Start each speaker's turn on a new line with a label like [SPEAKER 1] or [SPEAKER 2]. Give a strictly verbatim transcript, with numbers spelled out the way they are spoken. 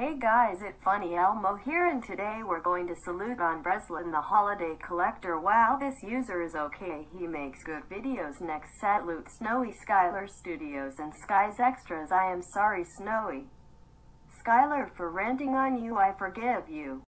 [SPEAKER 1] Hey guys, it's funny Elmo here, and today we're going to salute on brezlyn the holiday collector. Wow, this user is okay, he makes good videos. Next salute Snowy Skylar Studios and Skies Extras. I am sorry Snowy Skylar for ranting on you, I forgive you.